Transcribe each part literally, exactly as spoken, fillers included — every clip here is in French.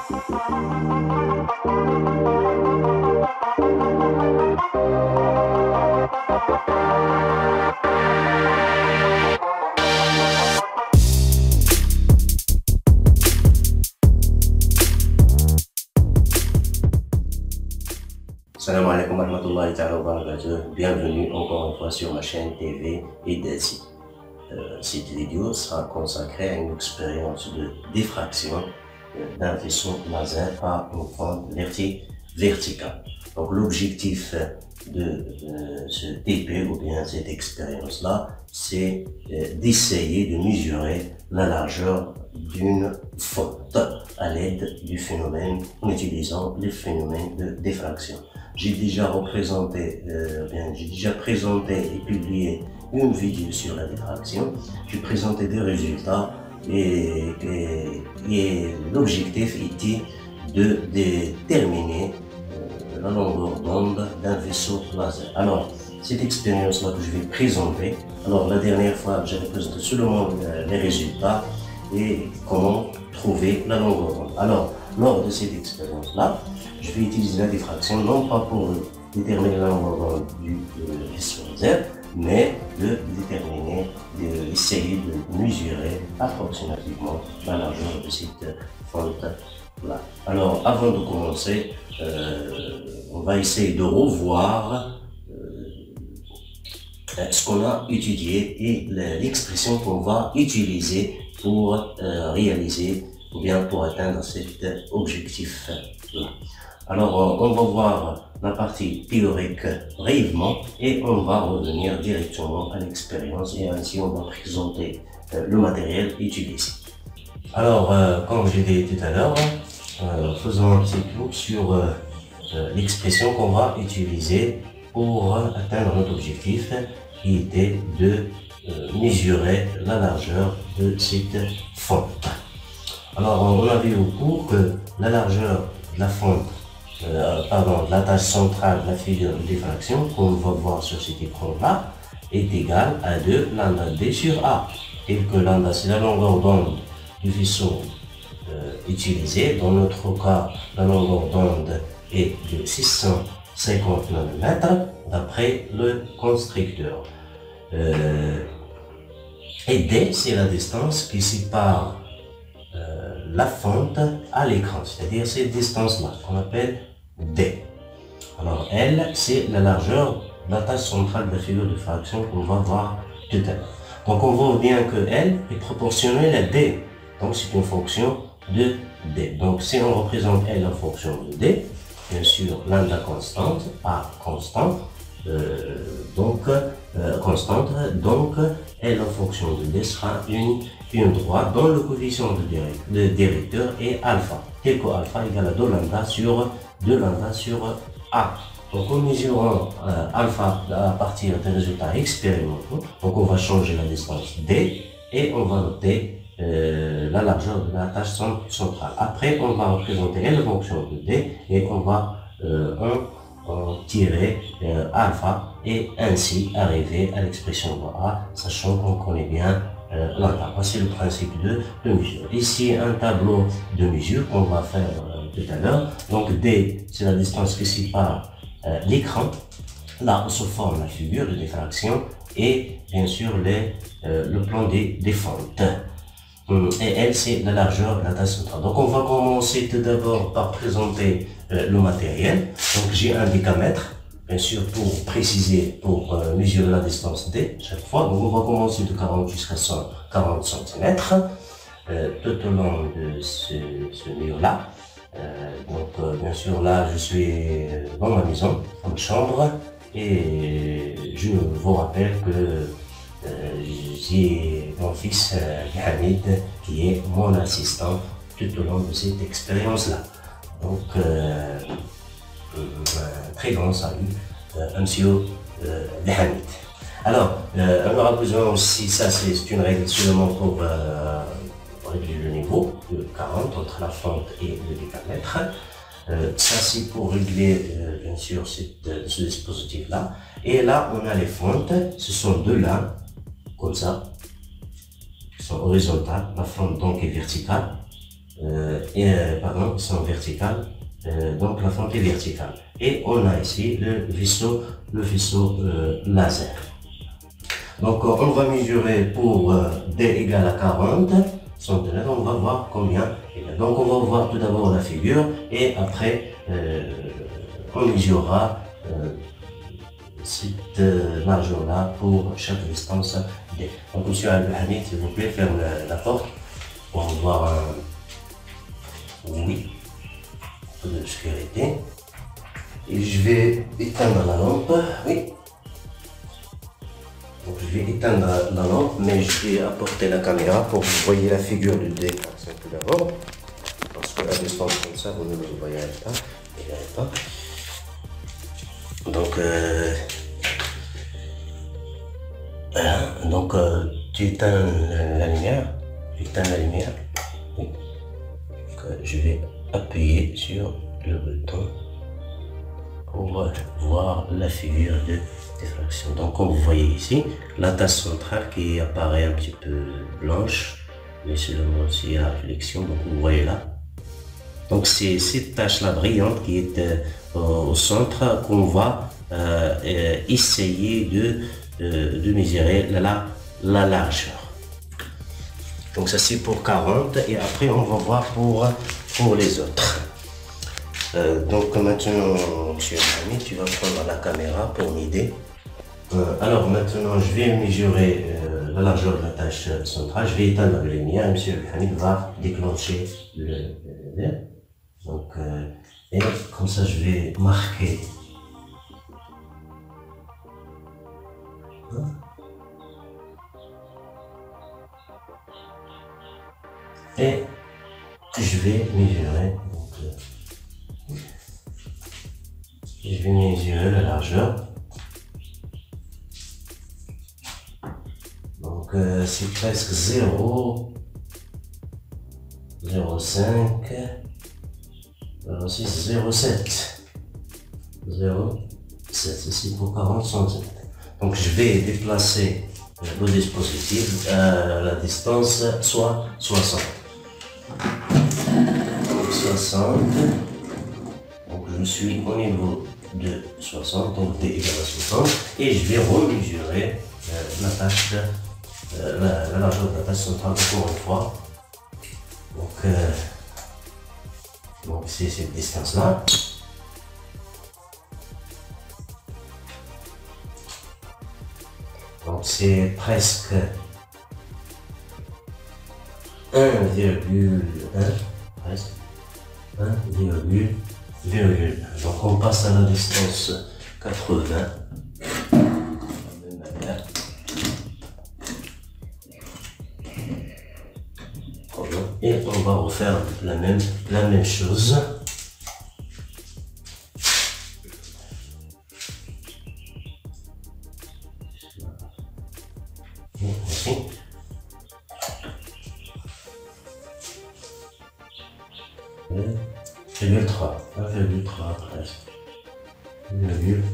Salam alaikum wa rahmatullahi ta'ala wa barakatuh. Bienvenue encore une fois sur ma chaîne T V Idesi. Euh, cette vidéo sera consacrée à une expérience de diffraction euh, d'un vaisseau laser par une fente verti verticale. Donc l'objectif de euh, ce T P ou bien cette expérience-là, c'est euh, d'essayer de mesurer la largeur d'une fente à l'aide du phénomène, en utilisant le phénomène de diffraction. J'ai déjà représenté, euh, bien, j'ai déjà présenté et publié une vidéo sur la diffraction. J'ai présenté des résultats et, et, et l'objectif était de déterminer euh, la longueur d'onde d'un vaisseau laser. Alors, cette expérience-là que je vais présenter, alors la dernière fois, j'avais présenté seulement euh, les résultats et comment trouver la longueur d'onde. Alors, lors de cette expérience-là, je vais utiliser la diffraction non pas pour déterminer la longueur d'onde du vaisseau laser, mais de déterminer, d'essayer de, de mesurer approximativement la largeur de cette fente-là. Alors, avant de commencer, euh, on va essayer de revoir euh, ce qu'on a étudié et l'expression qu'on va utiliser pour euh, réaliser ou bien pour atteindre cet objectif-là. Alors, on va voir la partie théorique brièvement et on va revenir directement à l'expérience et ainsi on va présenter euh, le matériel utilisé. Alors, euh, comme je l'ai dit tout à l'heure, euh, faisons un petit tour sur euh, euh, l'expression qu'on va utiliser pour euh, atteindre notre objectif qui était de euh, mesurer la largeur de cette fente. Alors, on a vu au cours que la largeur de la fente, euh, pardon, de la tâche centrale de la figure de diffraction, qu'on va voir sur cet écran-là, est égale à deux lambda D sur A. Tel que lambda, c'est la longueur d'onde du vaisseau euh, utilisé. Dans notre cas, la longueur d'onde est de six cent cinquante nanomètres d'après le constructeur. Euh, et D, c'est la distance qui sépare euh, la fente à l'écran, c'est-à-dire cette distance-là qu'on appelle D. Alors L, c'est la largeur de la tâche centrale de la figure de diffraction qu'on va voir tout à l'heure. Donc on voit bien que L est proportionnelle à D, donc c'est une fonction de D. Donc si on représente L en fonction de D, bien sûr lambda constante, A constante, euh, donc euh, constante, donc L en fonction de D sera une, une droite dont le coefficient de, direct, de directeur est alpha, tel que alpha égale à deux lambda sur deux lambda sur A. Donc en mesurant euh, alpha à partir des résultats expérimentaux, donc on va changer la distance D et on va noter euh, la largeur de la tâche centrale. Après on va représenter L en fonction de D et on va euh, en, en tirer euh, alpha et ainsi arriver à l'expression de A, sachant qu'on connaît bien euh, lambda. Voici le principe de, de mesure. Ici un tableau de mesure qu'on va faire euh, tout à l'heure. Donc D, c'est la distance qui sépare euh, l'écran. Là, on se forme la figure de diffraction et bien sûr les, euh, le plan des, des fentes. Et L, c'est la largeur de la tâche centrale. Donc on va commencer tout d'abord par présenter euh, le matériel. Donc j'ai un décamètre, bien sûr pour préciser, pour euh, mesurer la distance D chaque fois. Donc on va commencer de quarante jusqu'à cent quarante centimètres euh, tout au long de ce, ce mur-là. Euh, donc euh, bien sûr là je suis dans ma maison, dans ma chambre et je vous rappelle que euh, j'ai mon fils euh, Hamid qui est mon assistant tout au long de cette expérience-là. Donc euh, un très grand salut euh, à monsieur euh, Hamid. Alors euh, on aura besoin aussi, ça c'est une règle seulement pour euh, régler le niveau de quarante entre la fente et le décamètre. Euh, ça c'est pour régler euh, bien sûr cette, euh, ce dispositif là. Et là on a les fentes, ce sont deux lames comme ça, qui sont horizontales, la fente donc est verticale euh, et, euh, pardon, ils sont verticales. Euh, donc la fente est verticale. Et on a ici le vaisseau, le vaisseau euh, laser. Donc euh, on va mesurer pour euh, D égale à quarante centimètres, on va voir combien. Donc on va voir tout d'abord la figure et après euh, on mesurera euh, cette euh, largeur-là pour chaque distance D. Donc monsieur Al-Hamid, s'il vous plaît, ferme la, la porte pour voir un oui, un peu de sécurité. Et je vais éteindre la lampe, oui. Donc je vais éteindre la lampe, mais je vais apporter la caméra pour que vous voyez la figure du D tout d'abord. Parce que à distance comme ça, vous ne le voyez pas. Vous verrez pas. Donc, euh, voilà. Donc euh, tu éteins la lumière. Tu éteins la lumière. Oui. Donc, euh, je vais appuyer sur le bouton pour voir la figure de diffraction. Donc comme vous voyez ici, la tache centrale qui apparaît un petit peu blanche, mais seulement aussi à réflexion, donc vous voyez là. Donc c'est cette tache-là brillante qui est euh, au centre qu'on va euh, euh, essayer de, euh, de mesurer la, la largeur. Donc ça c'est pour quarante et après on va voir pour, pour les autres. Euh, donc maintenant, monsieur Hamid, tu vas prendre la caméra pour m'aider. Euh, alors maintenant, je vais mesurer euh, la largeur de la tache centrale. Je vais éteindre la lumière. Monsieur Hamid va déclencher le verre. Donc, euh, et comme ça, je vais marquer. Et je vais mesurer. Donc, euh, je vais mesurer la largeur. Donc euh, c'est presque zéro, zéro cinq, zéro six, zéro sept, zéro sept, ici pour quarante centimètres. Donc je vais déplacer le dispositif à la distance soit soixante. Donc soixante. Donc je suis au niveau de soixante, donc D égale à soixante, et je vais remesurer euh, la tâche, euh, la, la largeur de la tâche centrale encore une fois. Donc euh, donc c'est cette distance là. Donc c'est presque un virgule un, presque un virgule un. Donc on passe à la distance quatre-vingts. De la même manière. Et on va refaire la même, la même chose. Ici. un virgule trois, un virgule trois presque. un virgule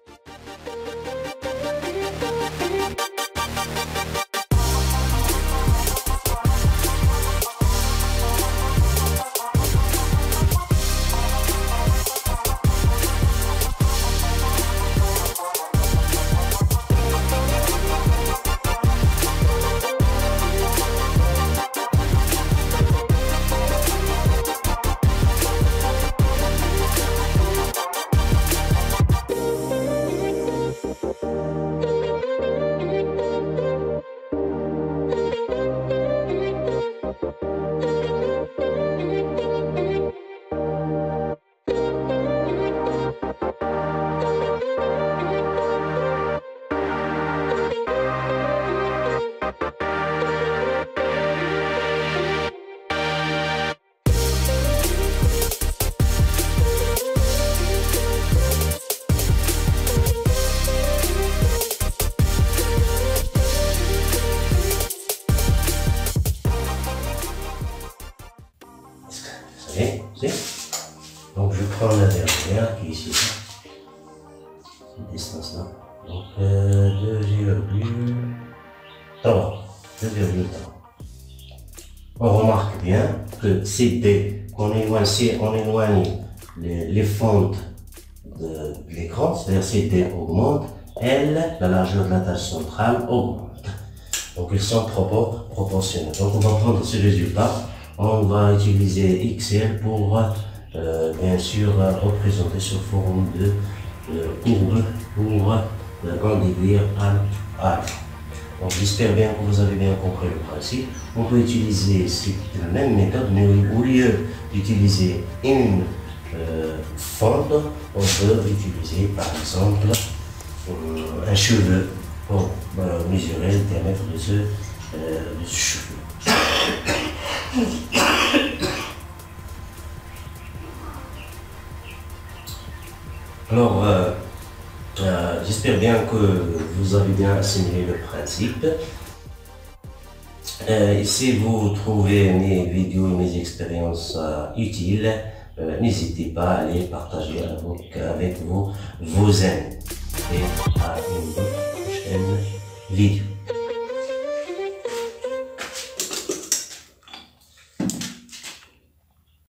Donc je prends la dernière qui est ici, cette distance là, donc euh, deux virgule trois, deux virgule trois. On remarque bien que C D, qu'on éloigne, si on éloigne les, les fentes de l'écran, c'est-à-dire C D augmente, L, la largeur de la tâche centrale, augmente. Donc ils sont propor proportionnels. Donc on va prendre ce résultat, on va utiliser X L pour euh, bien sûr euh, représenter sous forme de euh, courbe pour euh, en déduire un alpha. Donc j'espère bien que vous avez bien compris le principe. On peut utiliser la même méthode, mais au lieu d'utiliser une euh, fente, on peut utiliser par exemple euh, un cheveu pour euh, mesurer le diamètre de ce, euh, de ce cheveu. Alors, euh, euh, j'espère bien que vous avez bien assimilé le principe. Euh, si vous trouvez mes vidéos, mes expériences euh, utiles, euh, n'hésitez pas à les partager avec, avec vos, vos amis. Et à une prochaine vidéo.